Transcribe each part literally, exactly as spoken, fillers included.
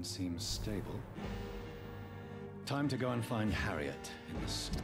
Everything seems stable. Time to go and find Harriet in the stores.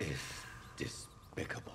is despicable.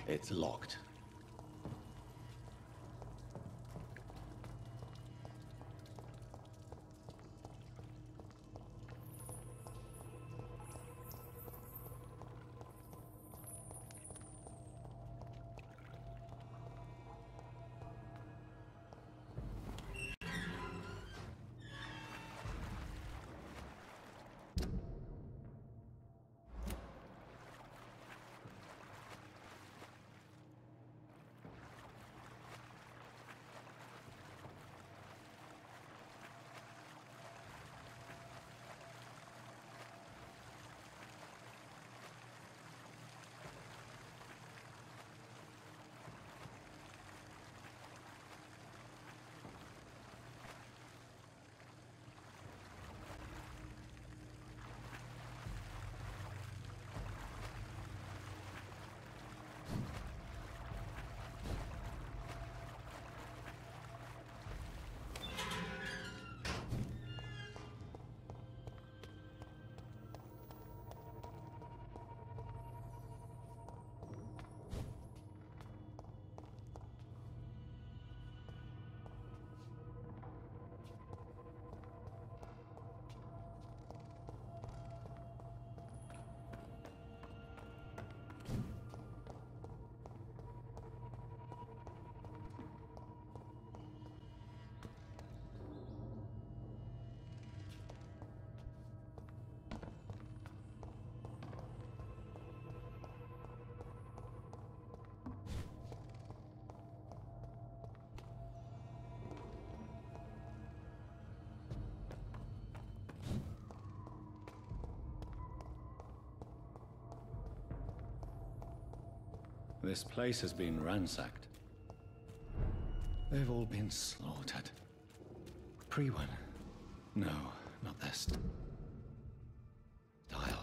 It's locked. This place has been ransacked. They've all been slaughtered. Pre-one? No, not this. Dial.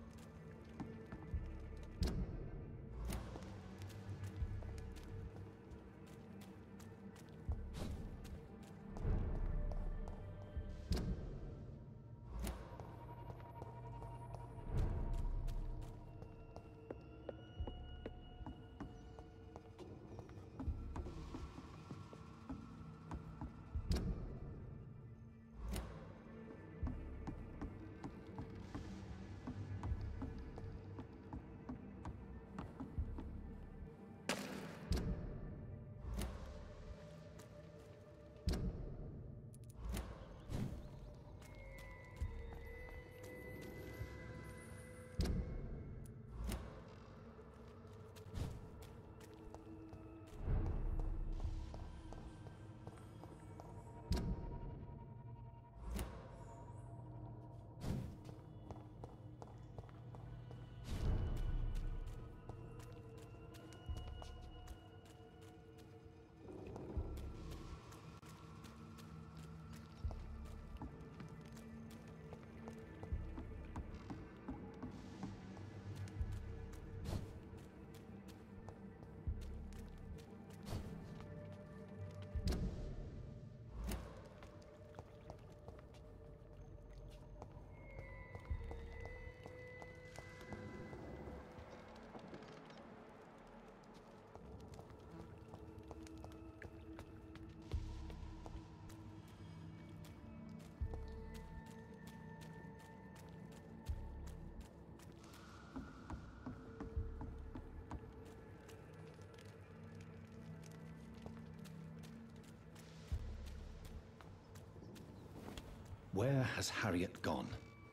Where has Harriet gone?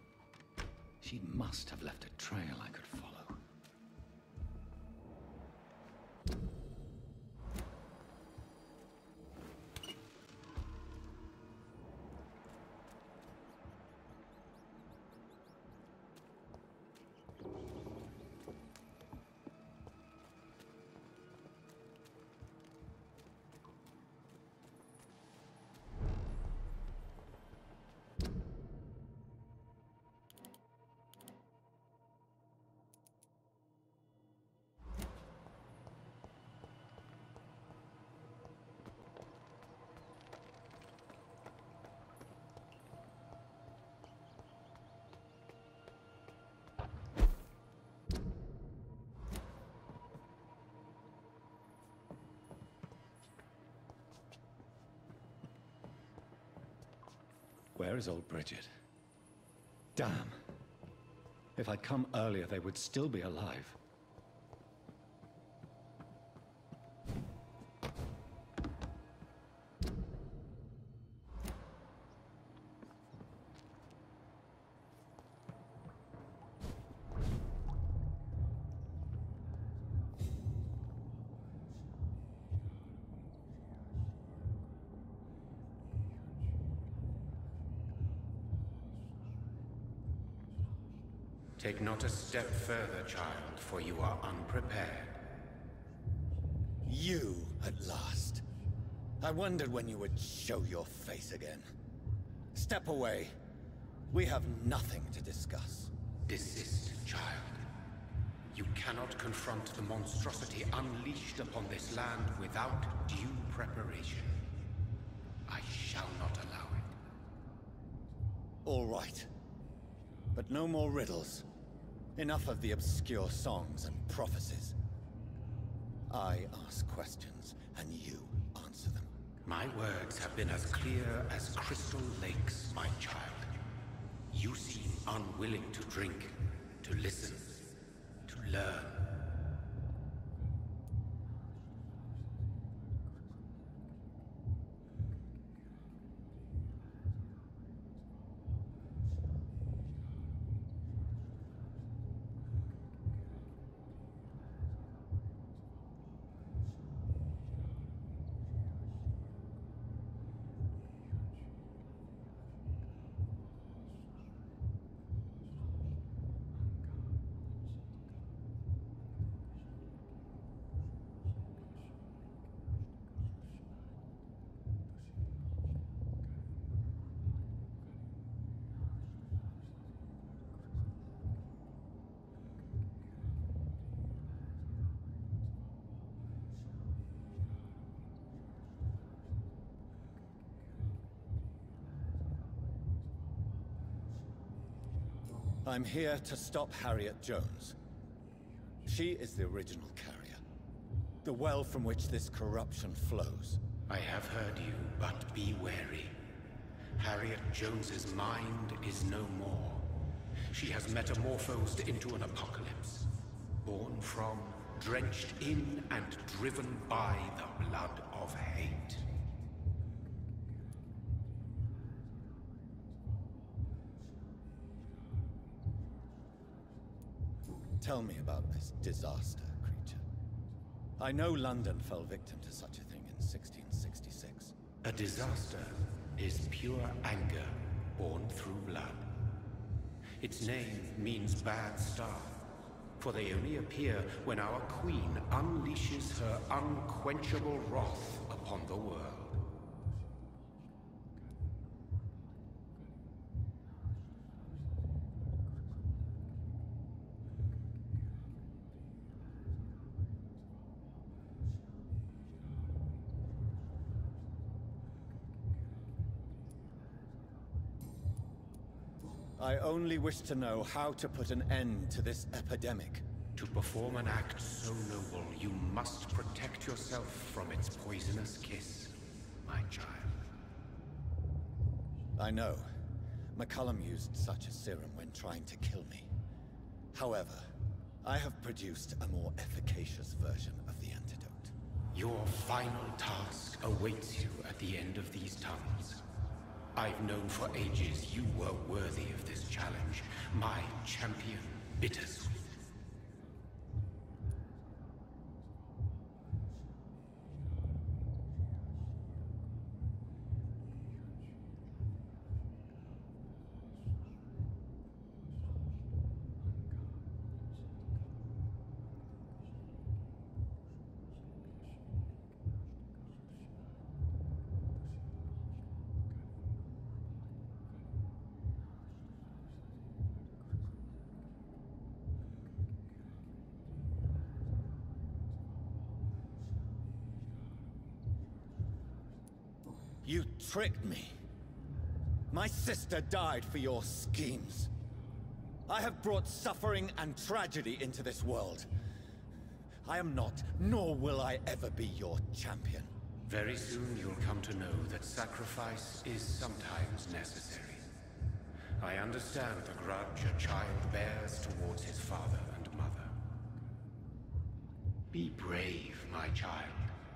She must have left a trail I could follow. Where is old Bridget? Damn. If I'd come earlier, they would still be alive. Take not a step further, child, for you are unprepared. You, at last. I wondered when you would show your face again. Step away. We have nothing to discuss. Desist, child. You cannot confront the monstrosity unleashed upon this land without due preparation. I shall not allow it. All right. But no more riddles. Enough of the obscure songs and prophecies. I ask questions, and you answer them. My words have been as clear as crystal lakes, my child. You seem unwilling to drink, to listen, to learn. I'm here to stop Harriet Jones. She is the original carrier. The well from which this corruption flows. I have heard you, but be wary. Harriet Jones's mind is no more. She has metamorphosed into an apocalypse. Born from, drenched in, and driven by the blood of hate. Tell me about this disaster, creature. I know London fell victim to such a thing in sixteen sixty-six. A disaster is pure anger born through blood. Its name means bad star, for they only appear when our queen unleashes her unquenchable wrath upon the world. I only wish to know how to put an end to this epidemic. To perform an act so noble, you must protect yourself from its poisonous kiss, my child. I know. McCullum used such a serum when trying to kill me. However, I have produced a more efficacious version of the antidote. Your final task awaits you at the end of these tunnels. I've known for ages you were worthy of this challenge, my champion, Bittersweet. You tricked me. My sister died for your schemes. I have brought suffering and tragedy into this world. I am not, nor will I ever be your champion. Very soon you'll come to know that sacrifice is sometimes necessary. I understand the grudge a child bears towards his father and mother. Be brave, my child.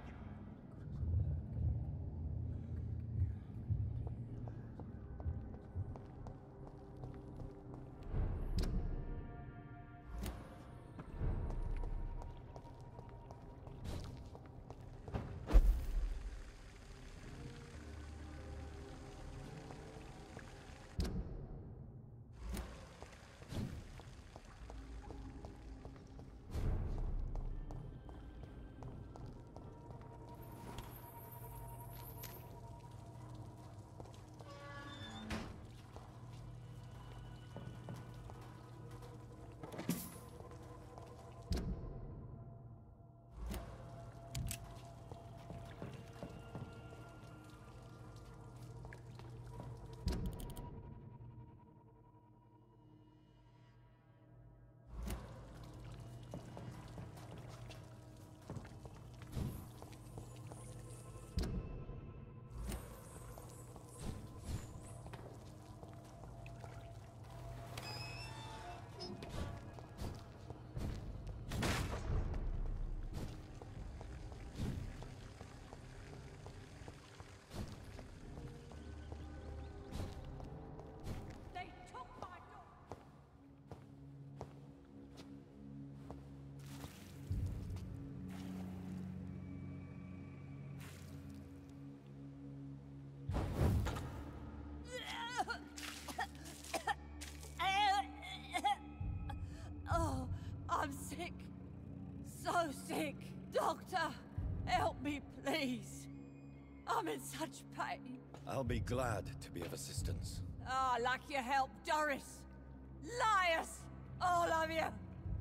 So sick. Doctor, help me, please. I'm in such pain. I'll be glad to be of assistance. Ah, oh, like your help, Doris. Liars! All of you!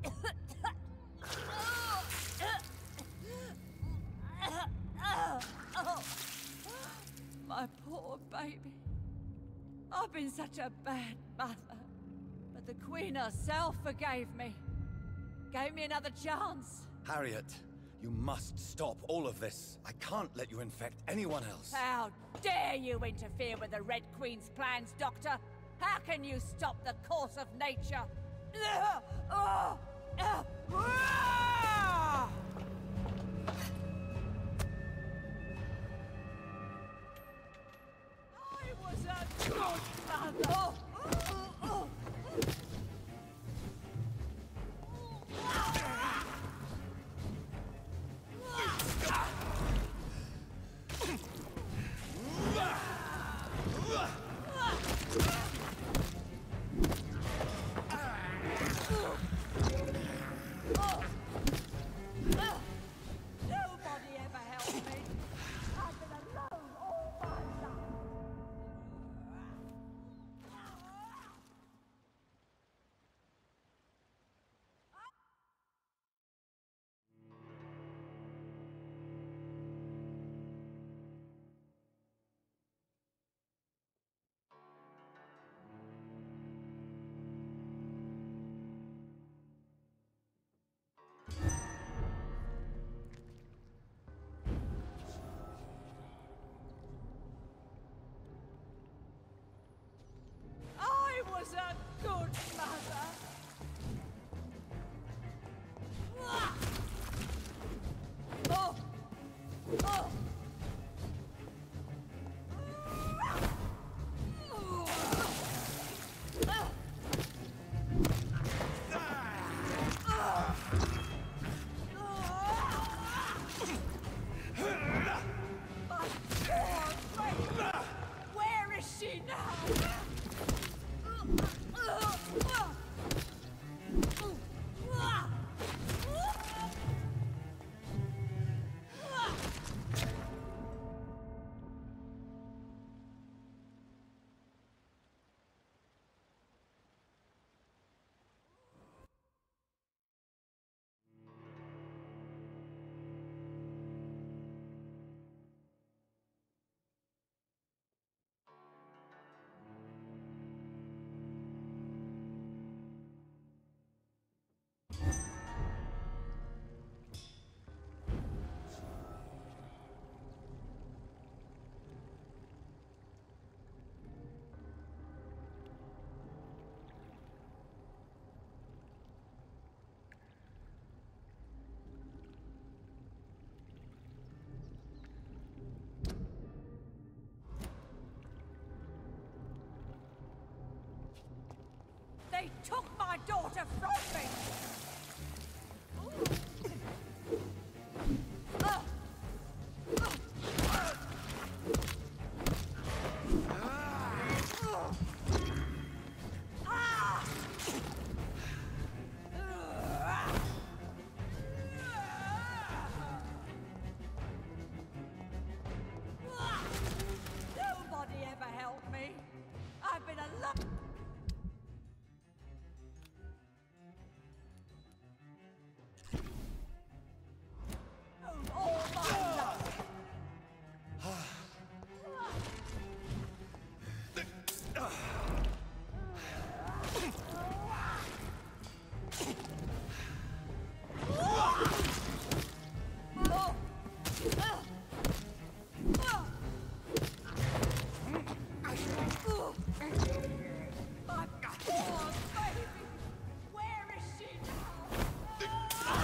My poor baby. I've been such a bad mother. But the Queen herself forgave me. Gave me another chance. Harriet, you must stop all of this. I can't let you infect anyone else. How dare you interfere with the Red Queen's plans, Doctor? How can you stop the course of nature? I was a good mother. They took my daughter from me! Ah! Nobody ever helped me. I've been alone. All my life. My poor baby! Where is she now?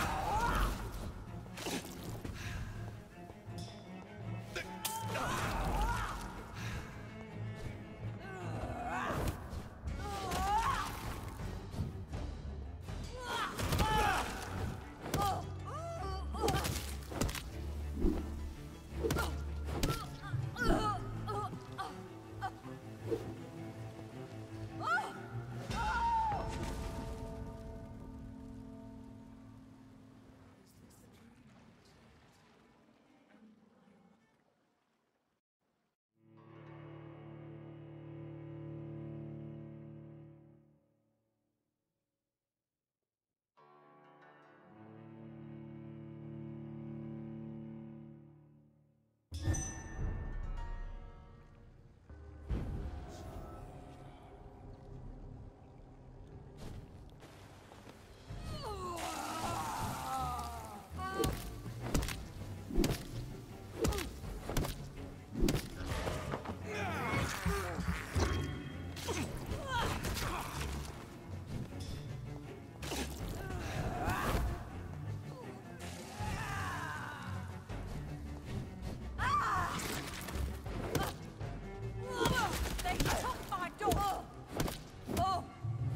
They took my daughter! Oh!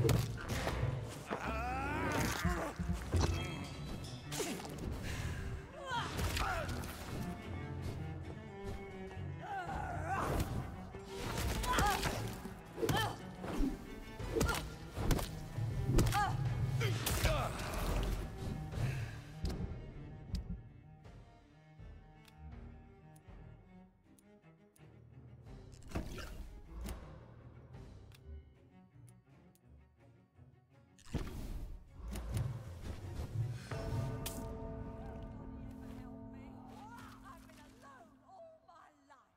I've been alone all my life.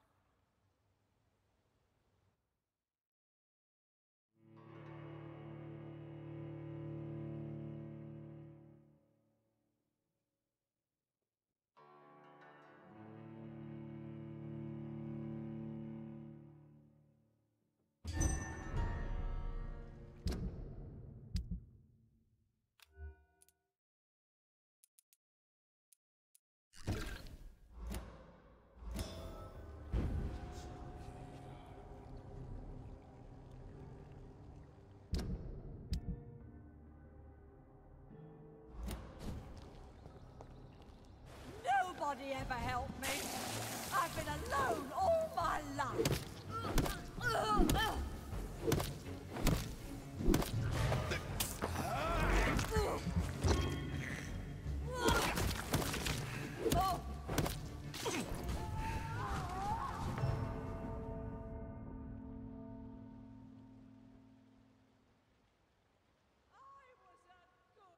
Nobody ever helped me. I've been alone all my life. Oh. I was a good...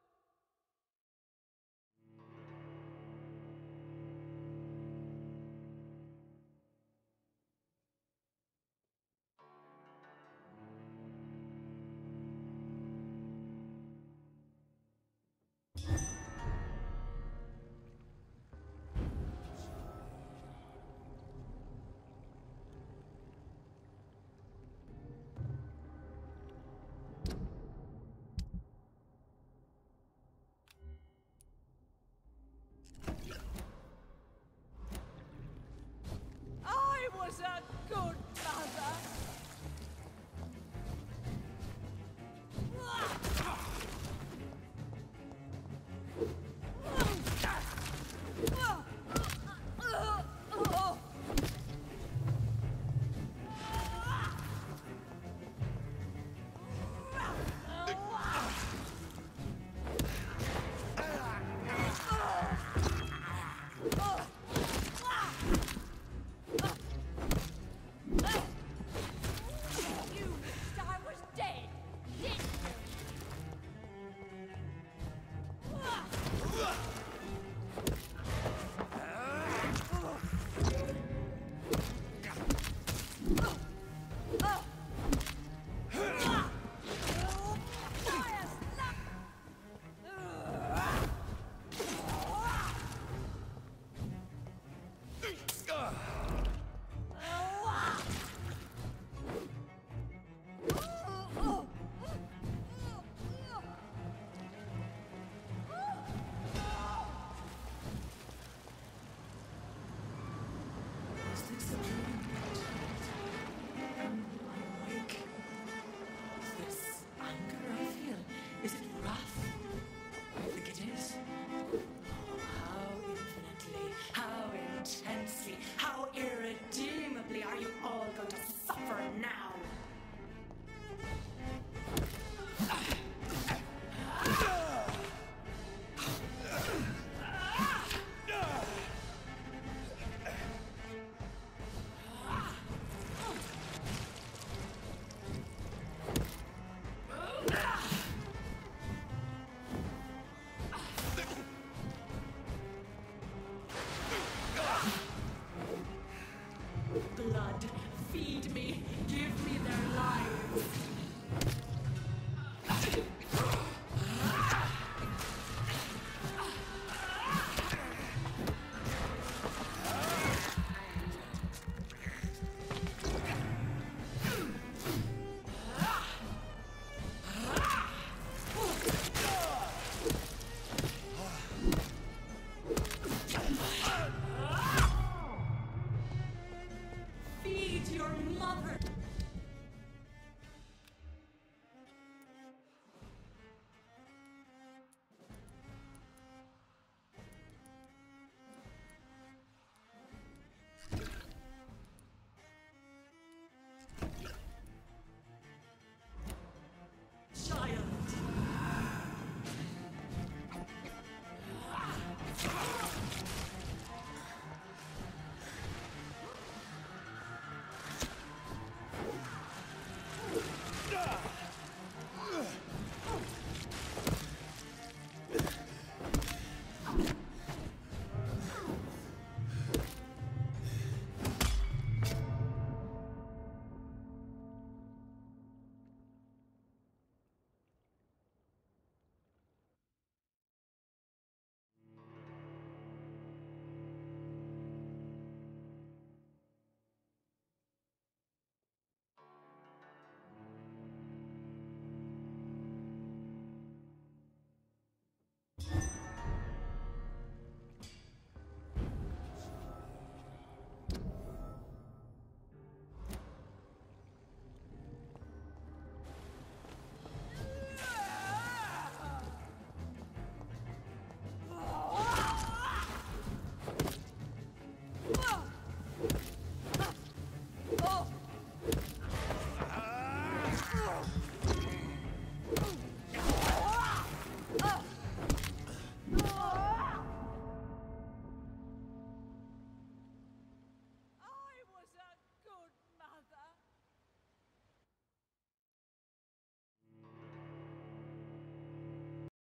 Ah!